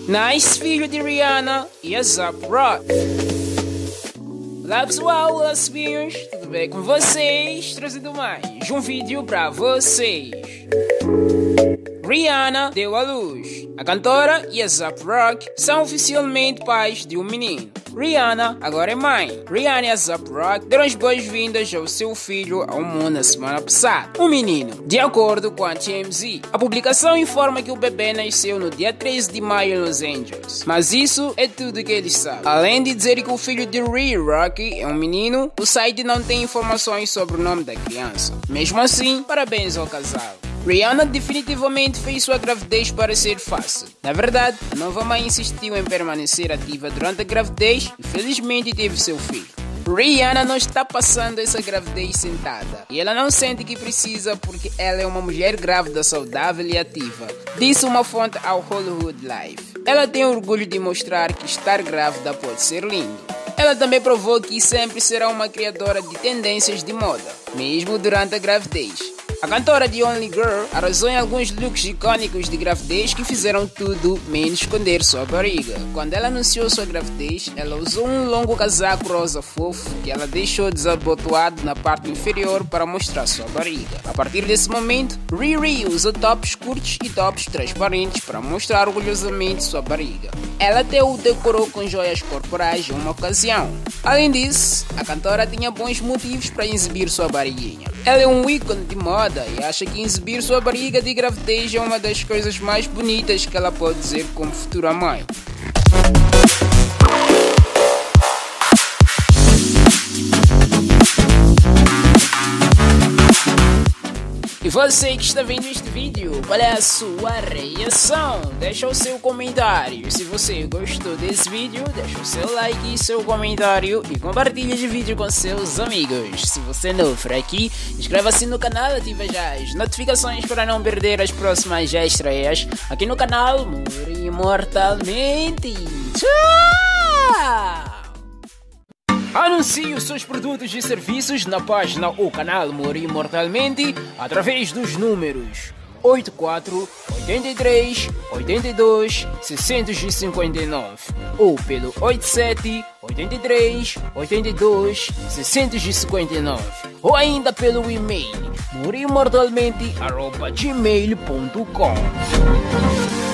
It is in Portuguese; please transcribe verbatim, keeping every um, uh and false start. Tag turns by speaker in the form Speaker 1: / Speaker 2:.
Speaker 1: Nice, filho de Rihanna e A$AP Rocky. Olá pessoal, olá sobrinhos, tudo bem com vocês? Trazendo mais um vídeo pra vocês. Rihanna deu à luz. A cantora e A$AP Rocky são oficialmente pais de um menino. Rihanna agora é mãe. Rihanna e A$AP Rocky deram as boas-vindas ao seu filho ao mundo na semana passada, um menino. De acordo com a T M Z, a publicação informa que o bebê nasceu no dia treze de maio em Los Angeles. Mas isso é tudo que eles sabem. Além de dizer que o filho de Ri Rocky é um menino, o site não tem informações sobre o nome da criança. Mesmo assim, parabéns ao casal. Rihanna definitivamente fez sua gravidez parecer fácil. Na verdade, a nova mãe insistiu em permanecer ativa durante a gravidez e felizmente teve seu filho. Rihanna não está passando essa gravidez sentada e ela não sente que precisa porque ela é uma mulher grávida saudável e ativa, disse uma fonte ao Hollywood Live. Ela tem orgulho de mostrar que estar grávida pode ser lindo. Ela também provou que sempre será uma criadora de tendências de moda, mesmo durante a gravidez. A cantora de Only Girl arrasou em alguns looks icônicos de gravidez que fizeram tudo menos esconder sua barriga. Quando ela anunciou sua gravidez, ela usou um longo casaco rosa fofo que ela deixou desabotoado na parte inferior para mostrar sua barriga. A partir desse momento, Riri usou tops curtos e tops transparentes para mostrar orgulhosamente sua barriga. Ela até o decorou com joias corporais em uma ocasião. Além disso, a cantora tinha bons motivos para exibir sua barriguinha. Ela é um ícone de moda e acha que exibir sua barriga de gravidez é uma das coisas mais bonitas que ela pode dizer como futura mãe. E você que está vendo este vídeo, qual é a sua reação? Deixa o seu comentário. Se você gostou desse vídeo, deixa o seu like e seu comentário e compartilhe o vídeo com seus amigos. Se você não for aqui, inscreva-se no canal e ative já as notificações para não perder as próximas estreias aqui no canal More Imortalmente. Tchau! Anuncie os seus produtos e serviços na página ou canal More Imortalmente através dos números oito quatro, oito três, oito dois, seis cinco nove ou pelo oito sete, oito três, oito dois, seis cinco nove ou ainda pelo e-mail more imortalmente arroba gmail ponto com.